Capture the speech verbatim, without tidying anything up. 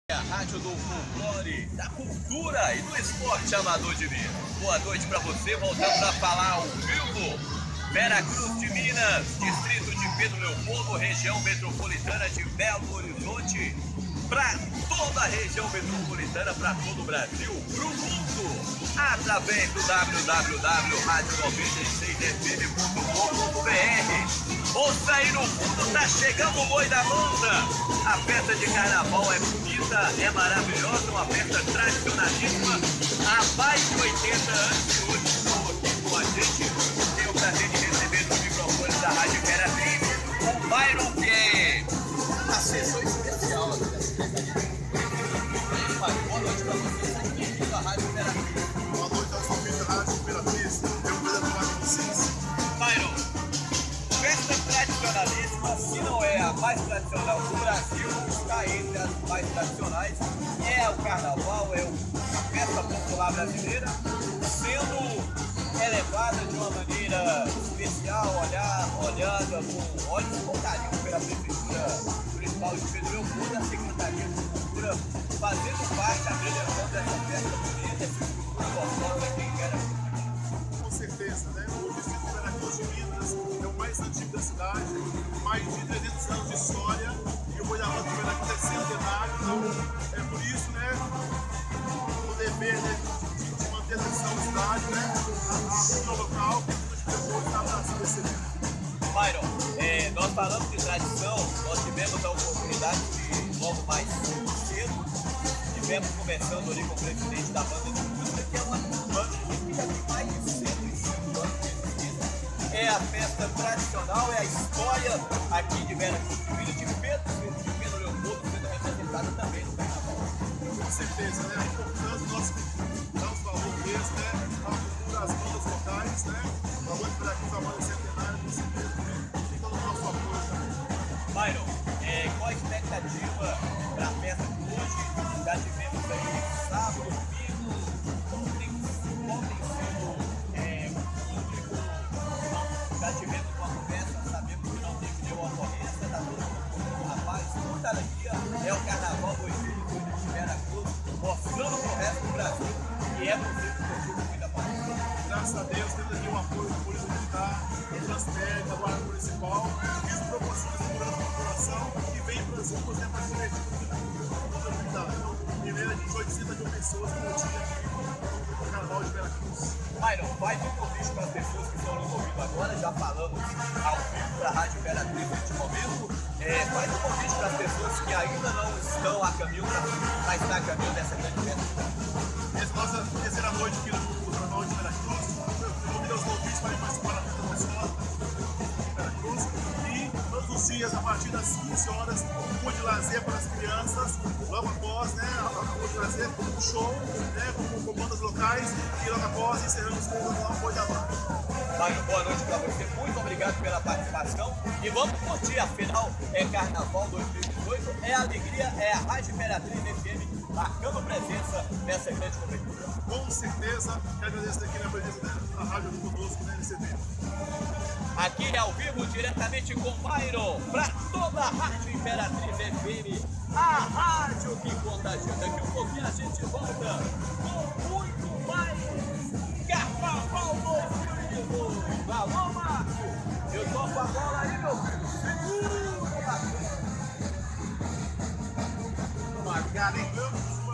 A rádio do folclore, da cultura e do esporte amador de Minas. Boa noite para você, voltamos a falar ao vivo. Veracruz de Minas, distrito de Pedro Leopoldo, região metropolitana de Belo Horizonte, para toda a região metropolitana, para todo o Brasil, para o mundo, através do w w w ponto rádio noventa e seis f m ponto com ponto b r. Ouça aí no fundo, tá chegando o Boi da Banda. A festa de carnaval é bonita, é maravilhosa, uma festa tradicionalíssima há mais de oitenta anos. E hoje estou aqui com a gente, tenho o prazer de receber no microfone da Rádio Imperatriz o Byron, que é assessor especial aqui da Secretaria. Boa noite para vocês, seja bem-vindo à Rádio Imperatriz. Boa noite aos ouvintes da Rádio Imperatriz, eu vou falar com vocês. Byron, festa tradicionalíssima, se não é a mais tradicional do Brasil, está entre as mais tradicionais. É o carnaval, é a festa popular brasileira, sendo elevada de uma maneira especial, olhar, olhada com olhos com carinho pela Prefeitura Municipal de Pedro Leopoldo, a Secretaria de Cultura, fazendo parte, abrilhantando essa festa bonita, essa cultura gostosa aqui em Veracruz. Com certeza, né? O distrito de Veracruz de Minas é o mais antigo da cidade, mais de trezentos anos de história, e o Boi da Banda de Veracruz é centenário, então é por isso, né, o dever, né, de, de manter a tradição do cidade, né, a cultura local, que a gente está abraçando esse evento. Byron, é, nós falamos de tradição, nós tivemos a oportunidade de, logo mais cedo, estivemos conversando ali com o presidente da banda de música, que é uma banda que já tem mais de cento e cinco anos de existência. É a festa tradicional, é a história aqui de Veracruz de Minas, de Pedro, de Pedro Leopoldo, sendo representada também no carnaval. Com certeza, né? É importante nós darmos valor mesmo, né? A cultura, as bandas locais, né? A banda de Veracruz, a banda centenária, com certeza, né? Fica no nosso apoio também. Byron, é, qual a expectativa para a festa de hoje? Já tivemos aí sábado, domingo, como tem, como tem sido é, o público, não, já tivemos uma conversa, sabemos que não teve nenhuma ocorrência, está todo mundo com rapaz, muita alegria, é o Carnaval dois mil e dezoito de Veracruz, mostrando para o resto do Brasil que é possível curtir com muita paz. Graças a Deus, temos aqui o apoio do Polícia Militar, do Transpé, da Guarda Municipal, que nos proporciona segurança para a população e vem para as ruas, né, para se divertir com toda a comunidade. Então, primeiro, de oitocentas mil pessoas por dia aqui no Carnaval de Veracruz. Byron, faz um convite para as pessoas que estão nos ouvindo agora, já falamos ao vivo para a Rádio Imperatriz neste momento. É, faz um convite para as pessoas que ainda não estão a caminho, para estar a caminho dessa grande festa. Essa nossa terceira noite aqui no Carnaval de Veracruz, eu convido os ouvintes para participar da festa gostosa de Veracruz. E todos os dias, a partir das quinze horas, um pouco de lazer para as crianças, logo após, né, um pouco de lazer, um show, né, com, com bandas locais, e logo após encerramos com o Boi da Banda. Byron, boa noite para você, muito obrigado pela participação e vamos curtir, afinal é Carnaval dois mil e dezoito, é alegria, é a Rádio Imperatriz F M marcando presença nessa grande cobertura. Com certeza, quero agradecer aqui na presença da rádio conosco, né, nesse evento. Aqui é ao vivo, diretamente com Byron, para toda a Rádio Imperatriz F M, a rádio que contagia. Daqui um pouquinho a gente volta com muito mais Carnaval dois mil e dezoito. Alô, Márcio, eu toco a bola aí, meu filho. Segura, Márcio. Marcado, hein?